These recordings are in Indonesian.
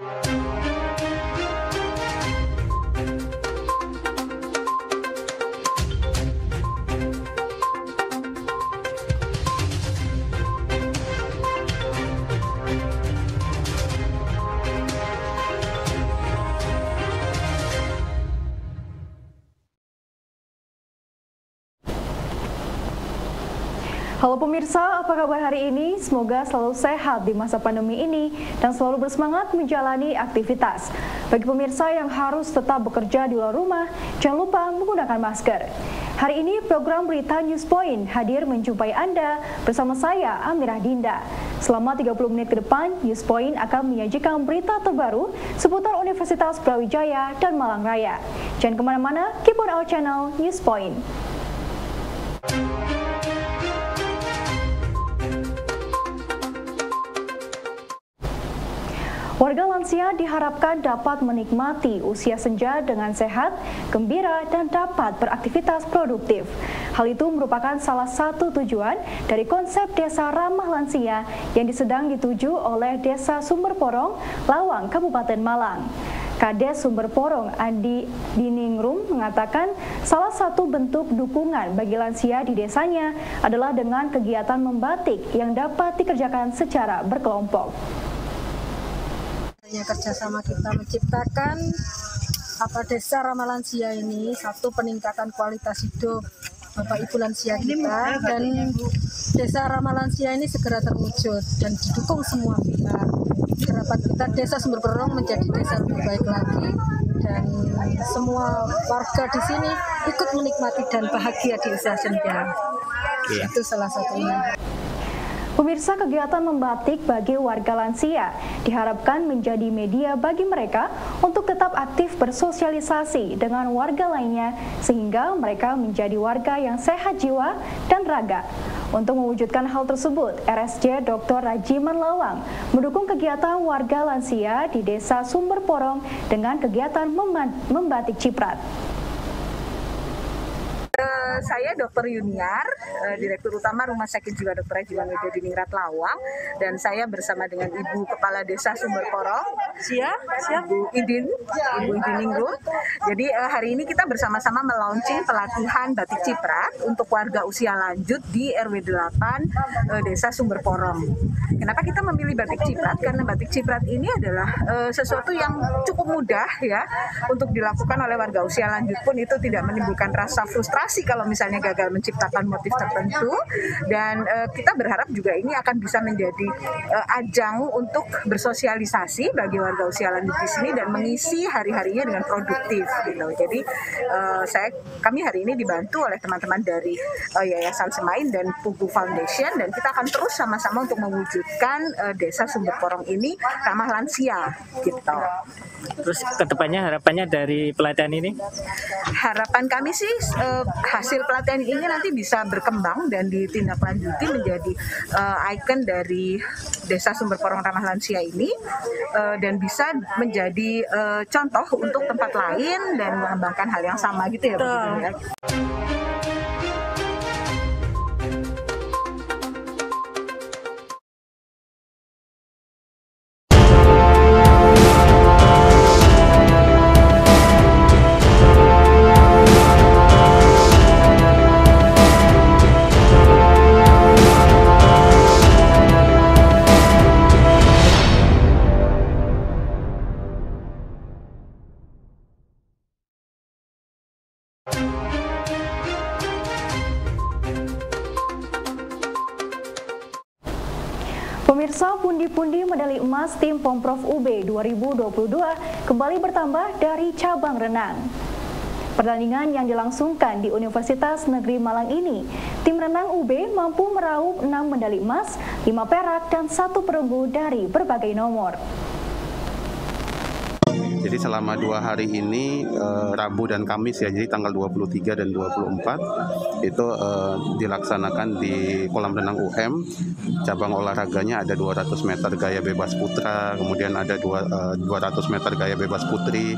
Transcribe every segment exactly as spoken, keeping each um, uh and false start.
Halo pemirsa, apa kabar hari ini? Semoga selalu sehat di masa pandemi ini dan selalu bersemangat menjalani aktivitas. Bagi pemirsa yang harus tetap bekerja di luar rumah, jangan lupa menggunakan masker. Hari ini program Berita News Point hadir menjumpai Anda bersama saya, Amirah Dinda. Selama tiga puluh menit ke depan, News Point akan menyajikan berita terbaru seputar Universitas Brawijaya dan Malang Raya. Jangan kemana-mana, keep on our channel News Point. Warga lansia diharapkan dapat menikmati usia senja dengan sehat, gembira, dan dapat beraktivitas produktif. Hal itu merupakan salah satu tujuan dari konsep Desa Ramah Lansia yang sedang dituju oleh Desa Sumber Porong, Lawang, Kabupaten Malang. Kades Sumber Porong Andi Diningrum mengatakan salah satu bentuk dukungan bagi lansia di desanya adalah dengan kegiatan membatik yang dapat dikerjakan secara berkelompok. Kerjasama kita menciptakan apa Desa Ramah Lansia ini, satu peningkatan kualitas hidup Bapak Ibu lansia kita, dan Desa Ramah Lansia ini segera terwujud dan didukung semua pihak. Harapan kita Desa Sumber Porong menjadi desa lebih baik lagi dan semua warga di sini ikut menikmati dan bahagia di usia senja. Ya. Itu salah satunya. Pemirsa, kegiatan membatik bagi warga lansia diharapkan menjadi media bagi mereka untuk tetap aktif bersosialisasi dengan warga lainnya sehingga mereka menjadi warga yang sehat jiwa dan raga. Untuk mewujudkan hal tersebut, R S J Doktor Rajiman Lawang mendukung kegiatan warga lansia di Desa Sumber Porong dengan kegiatan membatik ciprat. Saya Dokter Yuniar, Direktur Utama Rumah Sakit Jiwa Dokter Haji Wanuyo Diningrat Lawang, dan saya bersama dengan Ibu Kepala Desa Sumber Porong, siap, siap, Ibu Idin, Ibu Idin Ningrum. Jadi hari ini kita bersama-sama melaunching pelatihan batik ciprat untuk warga usia lanjut di R W delapan Desa Sumber Porong. Kenapa kita memilih batik ciprat? Karena batik ciprat ini adalah uh, sesuatu yang cukup mudah ya untuk dilakukan oleh warga usia lanjut pun itu tidak menimbulkan rasa frustrasi kalau misalnya gagal menciptakan motif tertentu, dan uh, kita berharap juga ini akan bisa menjadi uh, ajang untuk bersosialisasi bagi warga usia lanjut di sini dan mengisi hari-harinya dengan produktif gitu. Jadi uh, saya kami hari ini dibantu oleh teman-teman dari uh, Yayasan Semain dan Pugu Foundation, dan kita akan terus sama-sama untuk mewujudkan uh, Desa Sumber Porong ini ramah lansia gitu. Terus kedepannya harapannya dari pelatihan ini? Harapan kami sih uh, hasil pelatihan ini nanti bisa berkembang dan ditindaklanjuti menjadi uh, ikon dari Desa Sumber Porong Ramah Lansia ini uh, dan bisa menjadi uh, contoh untuk tempat lain dan mengembangkan hal yang sama gitu ya. Betul. Pemirsa, pundi-pundi medali emas tim Pomprov U B dua ribu dua puluh dua kembali bertambah dari cabang renang. Pertandingan yang dilangsungkan di Universitas Negeri Malang ini, tim renang U B mampu meraup enam medali emas, lima perak, dan satu perunggu dari berbagai nomor. Jadi selama dua hari ini, eh, Rabu dan Kamis ya, jadi tanggal dua puluh tiga dan dua puluh empat itu eh, dilaksanakan di kolam renang U M. Cabang olahraganya ada dua ratus meter gaya bebas putra, kemudian ada dua, eh, dua ratus meter gaya bebas putri,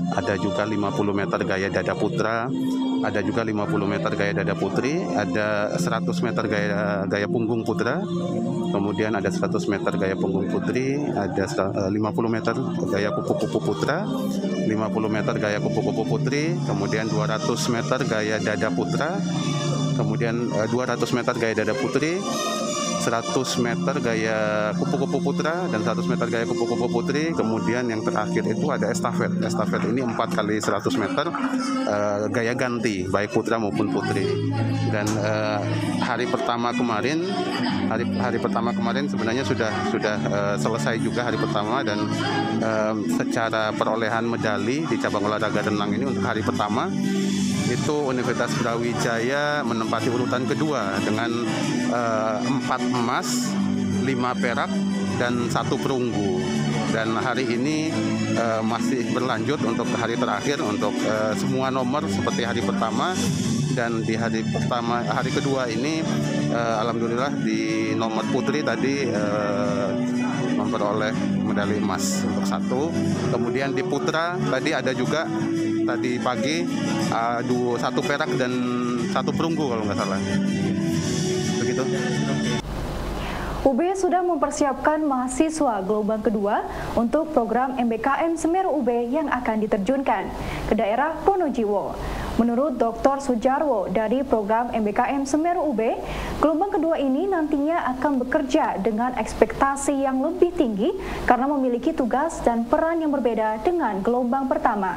ada juga lima puluh meter gaya dada putra, ada juga lima puluh meter gaya dada putri, ada seratus meter gaya gaya punggung putra, kemudian ada seratus meter gaya punggung putri, ada lima puluh meter gaya kupu-kupu putra, lima puluh meter gaya kupu-kupu putri, kemudian dua ratus meter gaya dada putra, kemudian dua ratus meter gaya dada putri, seratus meter gaya kupu-kupu putra, dan seratus meter gaya kupu-kupu putri. Kemudian yang terakhir itu ada estafet. Estafet ini empat kali seratus meter uh, gaya ganti, baik putra maupun putri. Dan uh, hari pertama kemarin, hari hari pertama kemarin sebenarnya sudah sudah uh, selesai juga hari pertama, dan uh, secara perolehan medali di cabang olahraga renang ini untuk hari pertama itu Universitas Brawijaya menempati urutan kedua dengan uh, empat emas, lima perak, dan satu perunggu. Dan hari ini uh, masih berlanjut untuk hari terakhir untuk uh, semua nomor seperti hari pertama. Dan di hari pertama, hari kedua ini uh, alhamdulillah di nomor putri tadi uh, memperoleh medali emas untuk satu. Kemudian di putra tadi ada juga tadi pagi uh, dua, satu perak dan satu perunggu kalau nggak salah. Begitu. U B sudah mempersiapkan mahasiswa gelombang kedua untuk program M B K M Semeru U B yang akan diterjunkan ke daerah Pronojiwo. Menurut Doktor Sujarwo dari program M B K M Semeru U B, gelombang kedua ini nantinya akan bekerja dengan ekspektasi yang lebih tinggi karena memiliki tugas dan peran yang berbeda dengan gelombang pertama.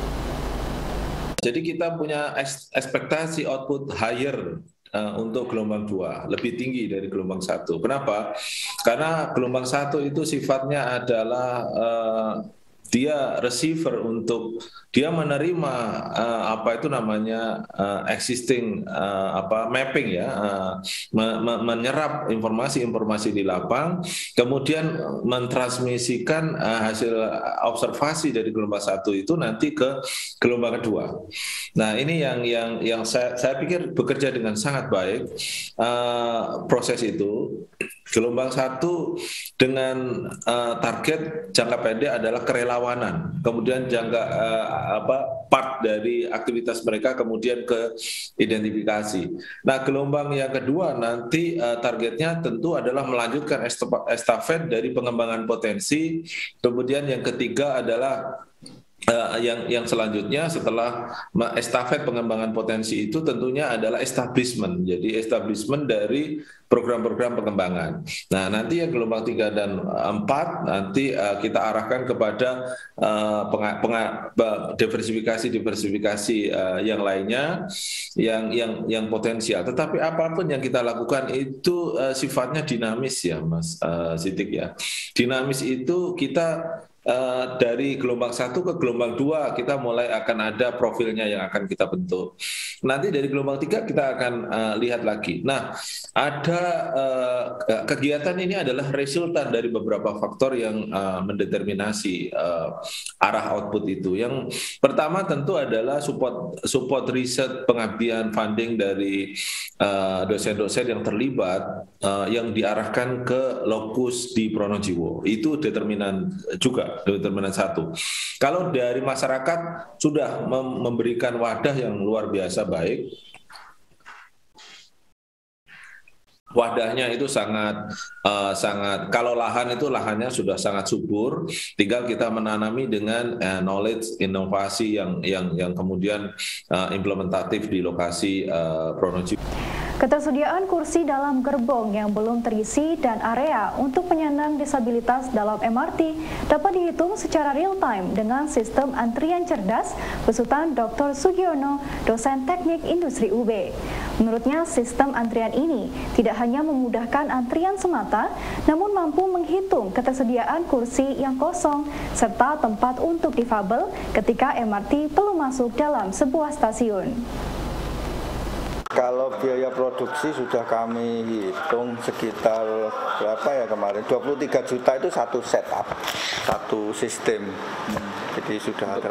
Jadi kita punya ekspektasi output higher uh, untuk gelombang dua, lebih tinggi dari gelombang satu. Kenapa? Karena gelombang satu itu sifatnya adalah uh, dia receiver untuk dia menerima uh, apa itu namanya uh, existing uh, apa mapping ya, uh, me me menyerap informasi-informasi di lapang, kemudian mentransmisikan uh, hasil observasi dari gelombang satu itu nanti ke gelombang kedua. Nah ini yang yang yang saya, saya pikir bekerja dengan sangat baik uh, proses itu. Gelombang satu dengan uh, target jangka pendek adalah kerelawanan, kemudian jangka uh, apa part dari aktivitas mereka kemudian ke identifikasi. Nah, gelombang yang kedua nanti uh, targetnya tentu adalah melanjutkan estafet dari pengembangan potensi. Kemudian yang ketiga adalah Uh, yang yang selanjutnya setelah estafet pengembangan potensi itu tentunya adalah establishment. Jadi establishment dari program-program pengembangan. Nah, nanti yang gelombang tiga dan empat nanti uh, kita arahkan kepada uh, penga, penga, diversifikasi-diversifikasi uh, yang lainnya yang yang yang potensial. Tetapi apapun yang kita lakukan itu uh, sifatnya dinamis ya, Mas uh, Sidik ya. Dinamis itu kita Uh, dari gelombang satu ke gelombang dua kita mulai akan ada profilnya yang akan kita bentuk. Nanti dari gelombang tiga kita akan uh, lihat lagi. Nah, ada uh, kegiatan ini adalah resultan dari beberapa faktor yang uh, mendeterminasi uh, arah output itu. Yang pertama tentu adalah support support riset pengabdian funding dari dosen-dosen uh, yang terlibat uh, yang diarahkan ke lokus di Pronojiwo. Itu determinan juga. Determinan satu. Kalau dari masyarakat sudah mem memberikan wadah yang luar biasa baik, wadahnya itu sangat uh, sangat kalau lahan itu lahannya sudah sangat subur, tinggal kita menanami dengan uh, knowledge inovasi yang yang yang kemudian uh, implementatif di lokasi uh, Pronojiwo. Ketersediaan kursi dalam gerbong yang belum terisi dan area untuk penyandang disabilitas dalam M R T dapat dihitung secara real time dengan sistem antrian cerdas besutan Doktor Sugiono, dosen teknik industri U B. Menurutnya, sistem antrian ini tidak hanya memudahkan antrian semata, namun mampu menghitung ketersediaan kursi yang kosong serta tempat untuk difabel ketika M R T perlu masuk dalam sebuah stasiun. Kalau biaya produksi sudah kami hitung sekitar berapa ya kemarin, dua puluh tiga juta itu satu setup, satu sistem. Jadi sudah ada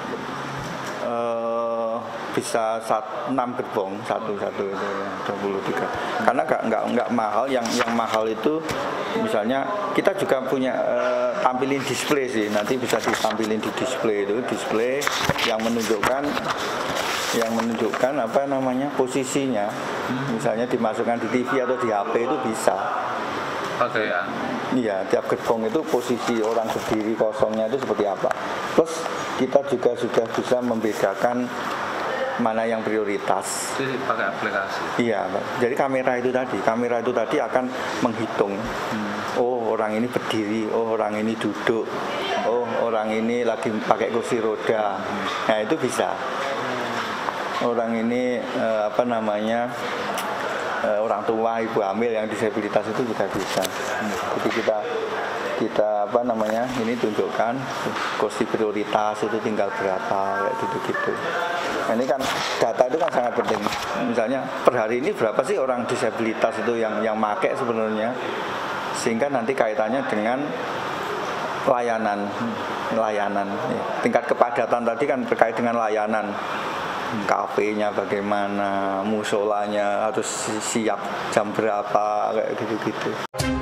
uh, bisa sat, enam gerbong, satu-satu itu dua puluh tiga. Karena nggak nggak nggak mahal, yang yang mahal itu misalnya kita juga punya uh, tampilin display sih, nanti bisa ditampilin di display itu, display yang menunjukkan yang menunjukkan apa namanya posisinya, misalnya dimasukkan di T V atau di H P itu bisa. Oke ya. Iya, tiap gerbong itu posisi orang berdiri kosongnya itu seperti apa. Plus kita juga sudah bisa membedakan mana yang prioritas. Jadi pakai aplikasi. Iya, jadi kamera itu tadi, kamera itu tadi akan menghitung. Hmm. Oh, orang ini berdiri, oh orang ini duduk, oh orang ini lagi pakai kursi roda. Hmm. Nah, itu bisa. Orang ini eh, apa namanya? Eh, orang tua, ibu hamil yang disabilitas itu juga bisa. Hmm. Jadi kita kita apa namanya ini tunjukkan kursi prioritas itu tinggal berapa kayak gitu-gitu. Nah, ini kan data itu kan sangat penting. Misalnya per hari ini berapa sih orang disabilitas itu yang yang make sebenarnya, sehingga nanti kaitannya dengan layanan layanan ya. Tingkat kepadatan tadi kan terkait dengan layanan. Kafenya bagaimana, musolanya harus siap jam berapa kayak gitu-gitu.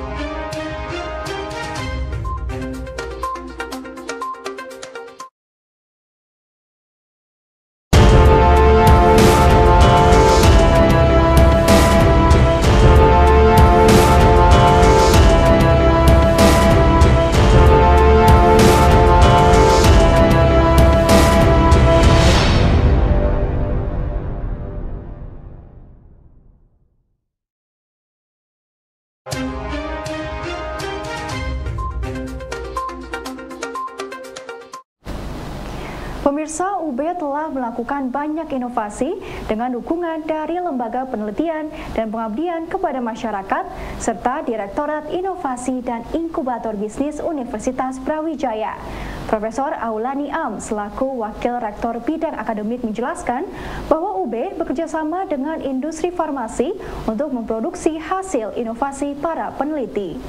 Pemirsa, U B telah melakukan banyak inovasi dengan dukungan dari Lembaga Penelitian dan Pengabdian kepada Masyarakat serta Direktorat Inovasi dan Inkubator Bisnis Universitas Brawijaya. Profesor Aulani Am selaku Wakil Rektor Bidang Akademik menjelaskan bahwa U B bekerjasama dengan industri farmasi untuk memproduksi hasil inovasi para peneliti.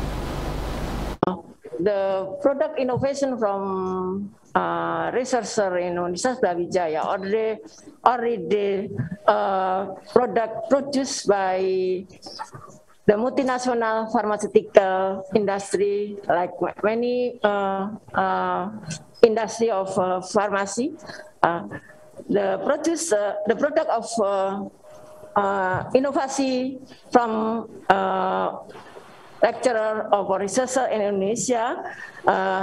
The product innovation from uh, researcher in Universitas Brawijaya already already uh, product produced by the multinational pharmaceutical industry, like many uh, uh, industry of uh, pharmacy. Uh, the produce uh, the product of uh, uh, inovasi from uh, lecturer of researcher in Indonesia, uh,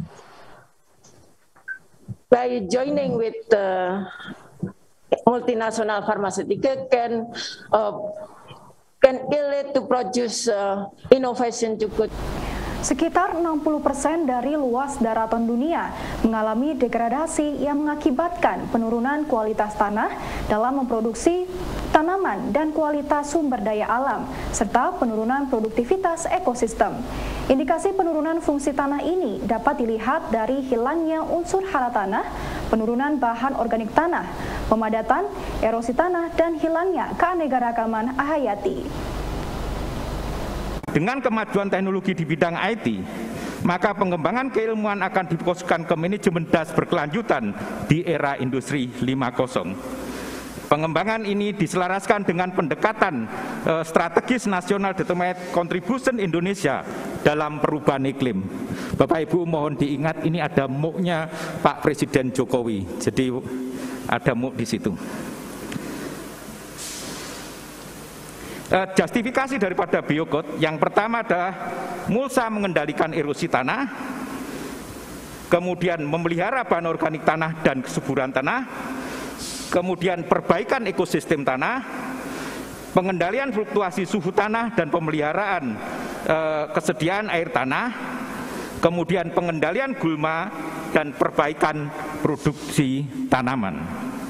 by joining with the multinational pharmaceutical can uh, can lead to produce uh, innovation juga. Sekitar enam puluh persen dari luas daratan dunia mengalami degradasi yang mengakibatkan penurunan kualitas tanah dalam memproduksi tanaman dan kualitas sumber daya alam, serta penurunan produktivitas ekosistem. Indikasi penurunan fungsi tanah ini dapat dilihat dari hilangnya unsur hara tanah, penurunan bahan organik tanah, pemadatan, erosi tanah, dan hilangnya keanekaragaman hayati. Dengan kemajuan teknologi di bidang I T, maka pengembangan keilmuan akan difokuskan ke manajemen das berkelanjutan di era industri lima koma nol. Pengembangan ini diselaraskan dengan pendekatan eh, strategis nasional determined contribution Indonesia dalam perubahan iklim. Bapak Ibu mohon diingat, ini ada M O U-nya Pak Presiden Jokowi, jadi ada M O U di situ. Uh, justifikasi daripada biokot yang pertama adalah mulsa mengendalikan erosi tanah, kemudian memelihara bahan organik tanah dan kesuburan tanah, kemudian perbaikan ekosistem tanah, pengendalian fluktuasi suhu tanah dan pemeliharaan uh, kesediaan air tanah, kemudian pengendalian gulma dan perbaikan produksi tanaman.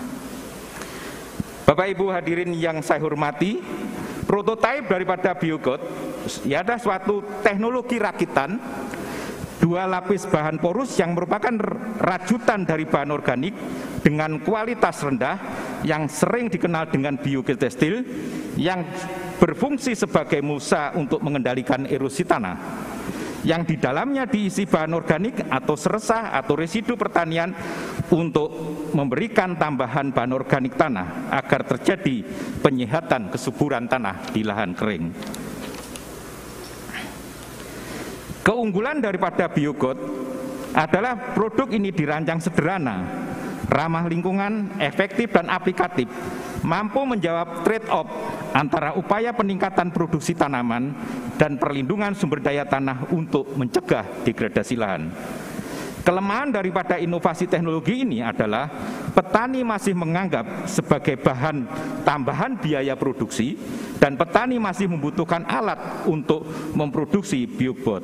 Bapak Ibu hadirin yang saya hormati, prototipe daripada biokot ya ada suatu teknologi rakitan dua lapis bahan porus yang merupakan rajutan dari bahan organik dengan kualitas rendah yang sering dikenal dengan biogeotekstil yang berfungsi sebagai mulsa untuk mengendalikan erosi tanah, yang di dalamnya diisi bahan organik atau seresah atau residu pertanian untuk memberikan tambahan bahan organik tanah agar terjadi penyehatan kesuburan tanah di lahan kering. Keunggulan daripada biogot adalah produk ini dirancang sederhana, ramah lingkungan, efektif dan aplikatif, mampu menjawab trade-off antara upaya peningkatan produksi tanaman dan perlindungan sumber daya tanah untuk mencegah degradasi lahan. Kelemahan daripada inovasi teknologi ini adalah petani masih menganggap sebagai bahan tambahan biaya produksi dan petani masih membutuhkan alat untuk memproduksi biogot.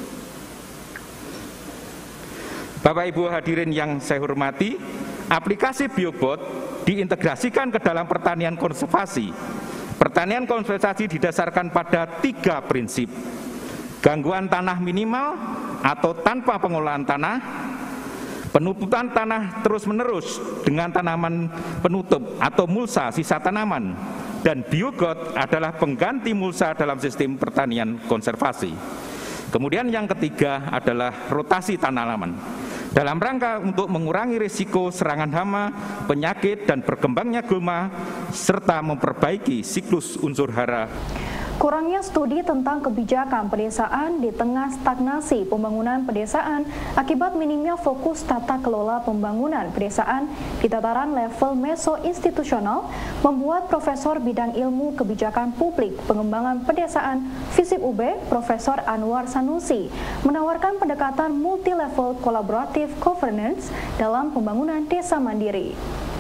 Bapak Ibu hadirin yang saya hormati, aplikasi biogot diintegrasikan ke dalam pertanian konservasi. Pertanian konservasi didasarkan pada tiga prinsip: gangguan tanah minimal atau tanpa pengolahan tanah, penutupan tanah terus-menerus dengan tanaman penutup atau mulsa sisa tanaman, dan biogot adalah pengganti mulsa dalam sistem pertanian konservasi. Kemudian yang ketiga adalah rotasi tanaman dalam rangka untuk mengurangi risiko serangan hama, penyakit, dan berkembangnya gulma, serta memperbaiki siklus unsur hara. Kurangnya studi tentang kebijakan pedesaan di tengah stagnasi pembangunan pedesaan akibat minimnya fokus tata kelola pembangunan pedesaan di tataran level meso-institusional membuat Profesor Bidang Ilmu Kebijakan Publik Pengembangan Pedesaan FISIP U B, Profesor Anwar Sanusi, menawarkan pendekatan multi-level collaborative governance dalam pembangunan desa mandiri.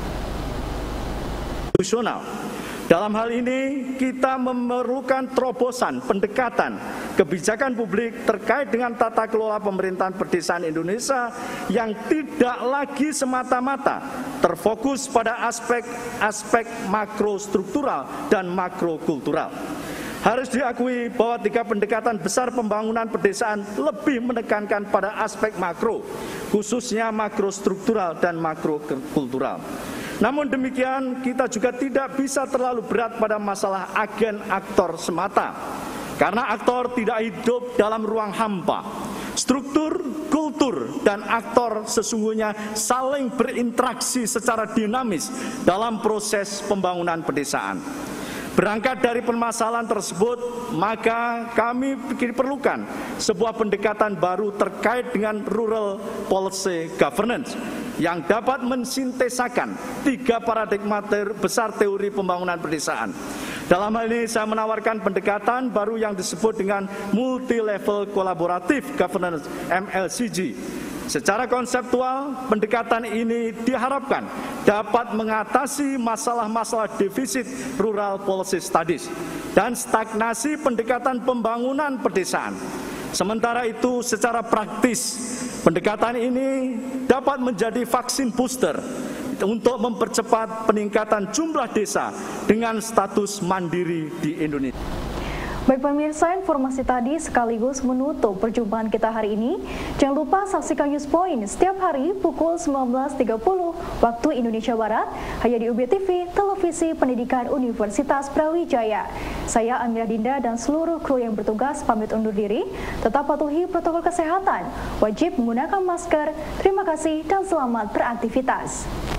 Dalam hal ini kita memerlukan terobosan pendekatan kebijakan publik terkait dengan tata kelola pemerintahan pedesaan Indonesia yang tidak lagi semata-mata terfokus pada aspek-aspek makrostruktural dan makrokultural. Harus diakui bahwa tiga pendekatan besar pembangunan pedesaan lebih menekankan pada aspek makro, khususnya makrostruktural dan makrokultural. Namun demikian, kita juga tidak bisa terlalu berat pada masalah agen aktor semata, karena aktor tidak hidup dalam ruang hampa. Struktur, kultur, dan aktor sesungguhnya saling berinteraksi secara dinamis dalam proses pembangunan pedesaan. Berangkat dari permasalahan tersebut, maka kami diperlukan sebuah pendekatan baru terkait dengan rural policy governance yang dapat mensintesakan tiga paradigma besar teori pembangunan pedesaan. Dalam hal ini saya menawarkan pendekatan baru yang disebut dengan multi-level collaborative governance M L C G. Secara konseptual, pendekatan ini diharapkan dapat mengatasi masalah-masalah defisit rural policy studies dan stagnasi pendekatan pembangunan pedesaan. Sementara itu, secara praktis, pendekatan ini dapat menjadi vaksin booster untuk mempercepat peningkatan jumlah desa dengan status mandiri di Indonesia. Baik pemirsa, informasi tadi sekaligus menutup perjumpaan kita hari ini. Jangan lupa saksikan News Point setiap hari pukul sembilan belas tiga puluh waktu Indonesia Barat hanya di U B T V, Televisi Pendidikan Universitas Brawijaya. Saya Amira Dinda dan seluruh kru yang bertugas pamit undur diri. Tetap patuhi protokol kesehatan, wajib menggunakan masker. Terima kasih dan selamat beraktivitas.